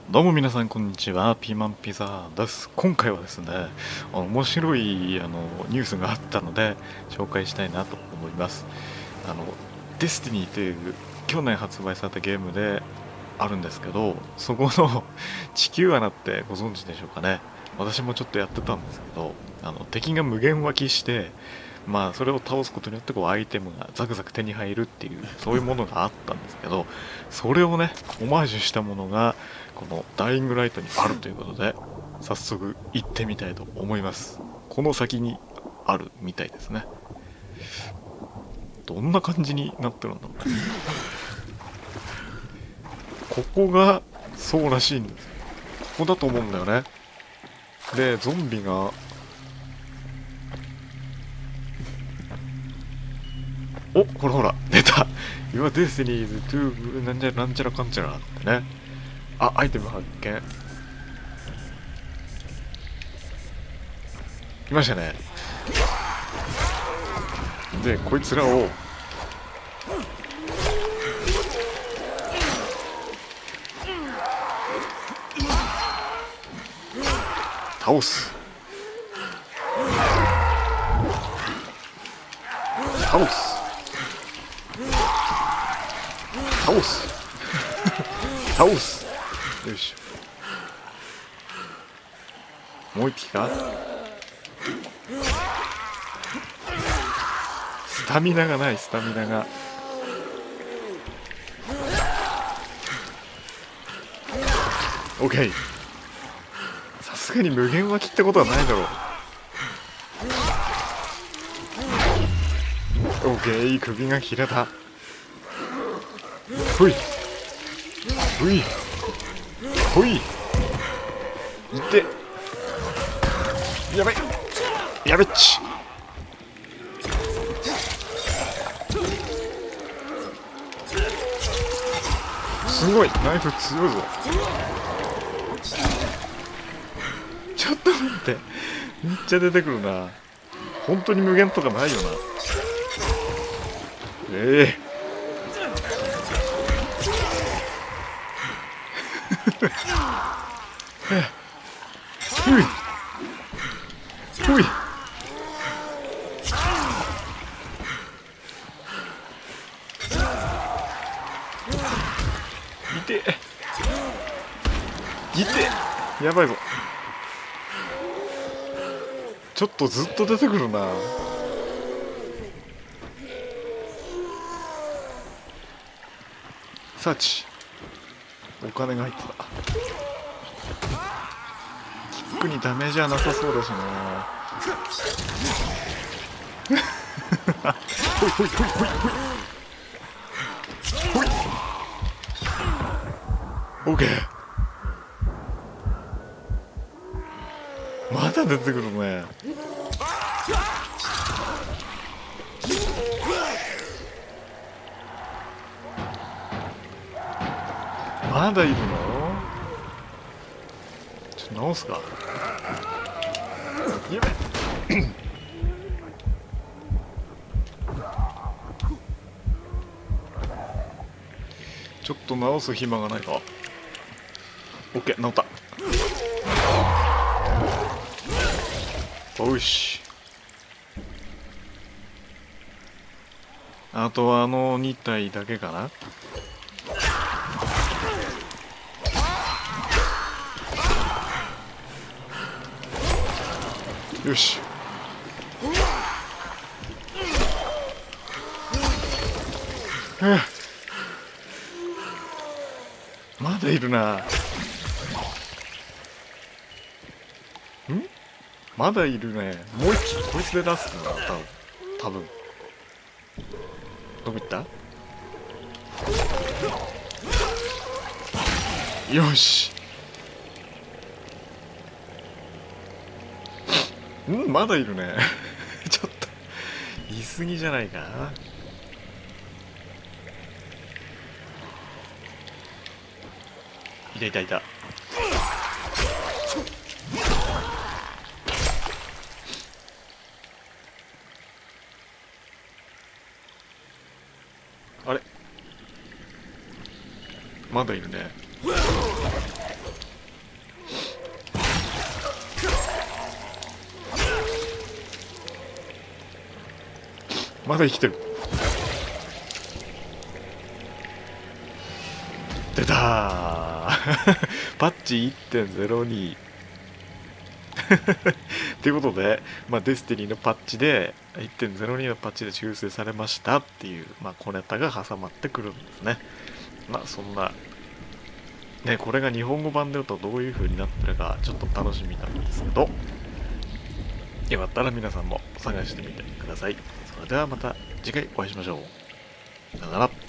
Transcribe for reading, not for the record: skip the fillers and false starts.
どうも皆さんこんにちは、ピーマンピザです。今回はですね、面白いニュースがあったので紹介したいなと思います。デスティニーという去年発売されたゲームであるんですけど、そこの地球穴ってご存知でしょうかね。私もちょっとやってたんですけど、敵が無限湧きして、それを倒すことによってこうアイテムがザクザク手に入るっていうそういうものがあったんですけど、それをねオマージュしたものがこのダイイングライトにあるということで、早速行ってみたいと思います。この先にあるみたいですね。どんな感じになってるんだろうね。ここがそうらしいんですよ。ここだと思うんだよね。でゾンビがこれほら出た。 Your Destiny is to なんちゃらなんちゃらかんちゃらってね。アイテム発見。いましたね。でこいつらを倒す。倒す。倒す。倒す。よいしょ。もう一匹か。スタミナがない。スタミナが。オッケー。さすがに無限湧きってことはないだろう。オッケー。首が切れた。ほいほいほい。いってやばいやべっち。すごいナイフ強いぞ。ちょっと待って、めっちゃ出てくるな。本当に無限とかないよな。ふいふい。いていて、やばいぞ。ちょっとずっと出てくるな。サーチ。お金が入ってた。キックにダメージはなさそうだしな。ほいほいほいほいほいほい。オッケー。まだ出てくるね。まだいるの？ちょっと直すか。やべちょっと直す暇がないか。オッケー、直った。よし。あとは2体だけかな。よし。まだいるな。まだいるね。もう一匹こいつで出すんだ。多分どこ行った。よし。まだいるね。ちょっと言い過ぎじゃないか。いたいたいた。あれまだいるね。 まだ生きてる。出たーパッチ 1.02 ということで、デスティニーのパッチで 1.02 のパッチで修正されましたっていう、小ネタが挟まってくるんですね。そんなね、これが日本語版で言うとどういう風になってるかちょっと楽しみなんですけど、よかったら皆さんも探してみてください。それではまた次回お会いしましょう。さよなら。